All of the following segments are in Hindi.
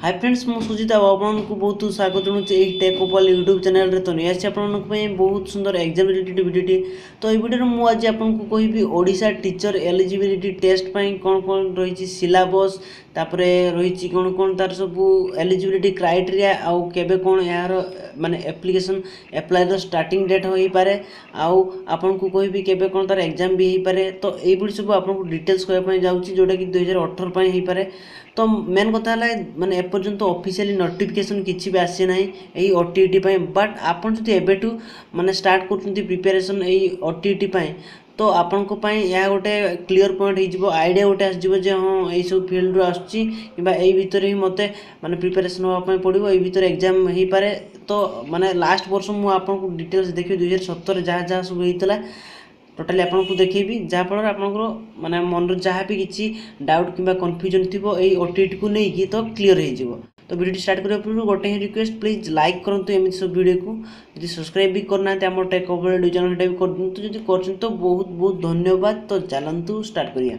हाय फ्रेंड्स मु सुजित आपको बहुत स्वागत जनाऊँ टेक ओपल यूट्यूब चैनल तो नहीं आसी बहुत सुंदर एग्जाम रिलेटेड वीडियो तो ये वीडियो में आज आपको कहबी ओडिशा टीचर एलिजिबिलिटी टेस्ट कौन कौन रही सिलेबस तापर रही कौन कौन तार सब एलिजिबिलिटी क्राइटेरिया आउ केबे कौन यार माने एप्लिकेशन एप्लाई स्टार्टिंग डेट हो पारे आउ आपन को कहबी केबे कौन तार एग्जाम भी हो पारे तो ये सब आपको डिटेल्स कहवाई जाऊँगी जोटा कि 2018 हो पारे तो मेन कथा है माने एपर्यंत ऑफिशियली नोटिफिकेशन किसी भी आसी ना यही ओटीईटी बट आपन जो एबेठू माने स्टार्ट कर प्रिपेरेसन यही ओटीईटी तो आपण यह गोटे क्लीयर पॉइंट हो आइडिया गोटे आसो हाँ यही सब फील्ड आसूँ कि भितर ही मत माने प्रिपेरेसन होगा पड़ो ये भितर एग्जाम हो पारे तो माने लास्ट वर्ष मुझे डिटेल्स देखिए 2017 जहाँ जहाँ सब होता टोटाली आपको देखेबी जहाँफल आपंकर माने मन जहाँ भी किसी डाउट कि कन्फ्यूजन थी यही ओटीईटी को लेकिन तो क्लीयर हो तो वीडियो स्टार्ट करने पूर्व गोटे ही रिक्वेस्ट प्लीज लाइक करूँ एमती सब वीडियो को यदि सब्सक्राइब भी करना आम टेक ओपल चैनल भी कर दिखाँ जब कर तो बहुत बहुत धन्यवाद तो चलतु स्टार्ट करिया।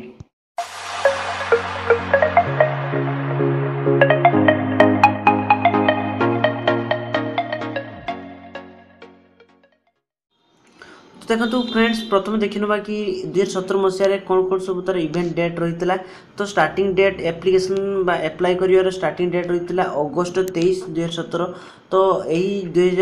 देखो फ्रेंड्स प्रथम देखी ना कि 2017 मसीह कौन कौन सब तार इवेंट डेट रही है तो स्टार्टिंग डेट एप्लिकेशन बा एप्लाई कर स्टार्टिंग डेट रही है अगस्त 23 2017 तो यही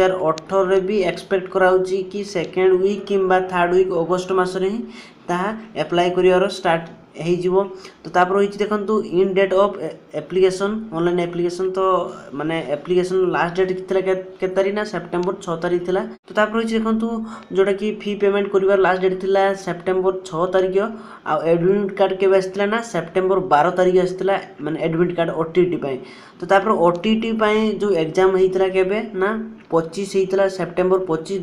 2018 भी एक्सपेक्ट कराऊँगी कि सेकेंड वीक कि थर्ड वीक अगस्त मसरे ही ताहा एप्लाई कर स्टार्ट हो तो तापर रही देखो इन date of application online application तो माने एप्लिकेशन लास्ट डेट के तारीख ना सेप्टेम्बर 6 तारीख थिला तो तापर रही देखो जोटा कि फी पेमेंट कर लास्ट डेट थिला सेप्टेम्बर 6 तारीख आ एडमिट कार्ड के आसला ना सेप्टेम्बर 12 तारीख आसला माने एडमिट कार्ड ओटीईटी तो तापर ओटीईटी जो एग्जाम होता केबे ना 25 होता सेप्टेम्बर 25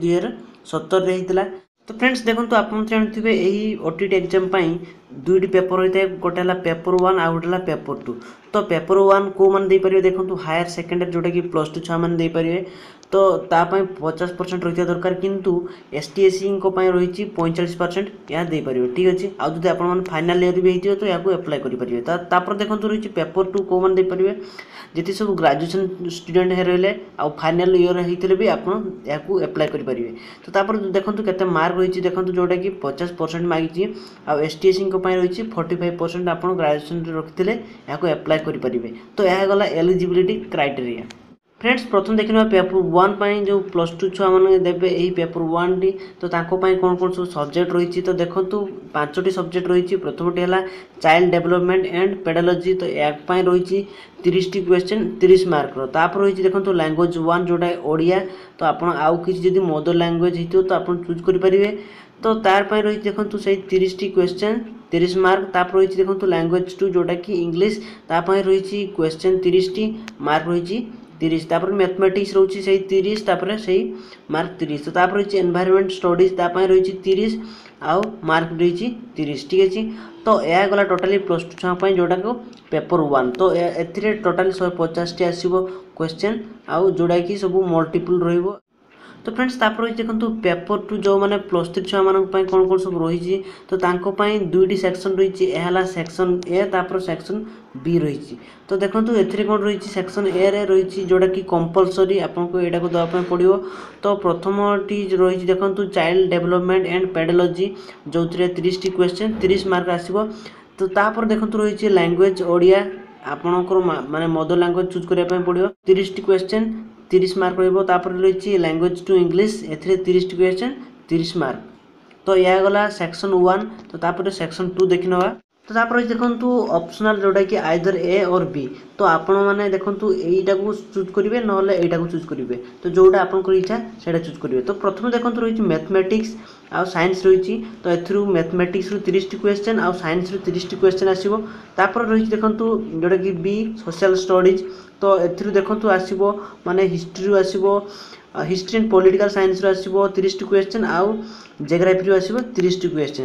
2017 होता तो फ्रेंड्स देखो आप जानते यही ओटीईटी एग्जाम दुईटी पेपर होता है गोटे है पेपर 1 आ गोटे पेपर 2 तो पेपर 1 को मैंने देखो हायर सेकेंडरी जोटा कि +2 छुआ मैंने पारे तो तापाई 50% रही दरकार किंतु एसटीएससी रही 45% यह दे पारे ठीक अच्छे आउ जो आप फाइनाल इयर भी होती तो यहाँ एप्लाई करेंगे देखो रही पेपर 2 को मैंने पारे जी सब ग्रेजुएशन स्टूडेंट रही आ फाइनाल इयर होते भी आप एप्लाई करेंगे तो तापर देखो केते मार्क रही देखो जोटा कि 50% मांगी आ एसटीएससी रही 45% आप ग्रेजुएशन रखते यहाँ एप्लाई करेंगे तो यह गला एलिजिबिलिटी क्राइटेरिया। फ्रेंड्स प्रथम देखना पेपर 1 जो +2 छुआ मैंने देवे यही पेपर 1 टी तो कौन कौन सब सब्जेक्ट रही तो देखो 5टी सब्जेक्ट रही प्रथमटी है चाइल्ड डेवलपमेंट एंड पेडोलॉजी तो एक रही 30टी क्वेश्चन 30 मार्क तापर रही देखो लैंग्वेज 1 जोटा ओडिया तो आप आउ किसी जब मदर लैंग्वेज हो तो आप चूज करेंगे तो तार रही देखो से 30टी क्वेश्चन 30 मार्क तापर रही देखो लैंग्वेज 2 जोटा कि इंग्लिश तापर रही क्वेश्चन 30टी मार्क रही 30 तापर मैथमेटिक्स रही से 30 तापर से मार्क 30 तो तापर रही एनवायरनमेंट स्टडीज रही 30 आउ मार्क रही 30 ठीक अच्छे तो यह गला टोटाली +2 छुआ जोटा को पेपर 1 तो ए टोटाली 150 आसो क्वेश्चन आउ जोटा कि सब मल्टीपल रही तो फ्रेंड्स तापर रही देखो पेपर 2 जो मैंने +3 छुआ मान कौन कौन सब रही तो दुईटी सेक्शन रही है सेक्शन ए तापर सेक्शन बी रही तो देखो ए कौन रही सेक्शन ए रे रही जोटा कि कंपलसरी आपको यहाँ को देवाई पड़ो तो प्रथमटी रही देखो चाइल्ड डेवलपमेंट एंड पेडोलॉजी जो 30टी क्वेश्चन 30 मार्क आसो तो तापर देखो रही लैंग्वेज ओडिया आपणकर माने मदर लैंग्वेज चूज करने पड़ो 30टी क्वेश्चन 30 मार्क रही लैंग्वेज 2 इंग्लिश ए 30टी क्वेश्चन 30 मार्क तो यह गला सेक्शन 1 तो तापर सेक्शन 2 देखी ना तो तापर देखो ऑप्शनल जोटा कि आइदर ए और बी तो आपण मैंने देखो यहीटा को चूज करेंगे ना यहीटा को चूज करेंगे तो जोटा आपंकर इच्छा से चूज करेंगे तो प्रथम देखो रही मैथमेटिक्स आउ साइंस रही तो ए मैथमेटिक्स 30टी क्वेश्चन आउ साइंस 30टी क्वेश्चन आसो तापर रही देखो जोटा कि बी सोशल स्टडीज तो ए देखो आसो माने हिस्ट्री आसो हिस्ट्री एंड पॉलिटिकल साइंस आसो 30टी क्वेश्चन आउ जियोग्राफी आसो 30टी क्वेश्चन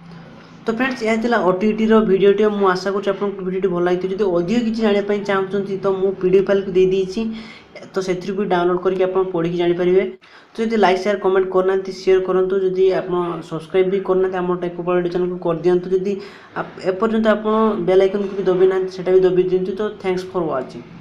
तो फ्रेंड्स यह ओटीईटी भिडियोटी मुझे आशा करूँ भिडियो भल लगी जो अधिक किसी जानापी चाहते तो मुझे पीडीएफ फाइल को दे देती तो से भी डाउनलोड करके आप पढ़ी जानीपारे तो जो लाइक शेयर कमेंट करना शेयर करूँ जदि आप सब्सक्राइब भी करना आम टेक ओपल चैनल को कर दिंतु जदि एपर्यंत आप बेल आइकन को भी दबे ना भी दबे दिंतु तो थैंक्स फॉर वाचिंग।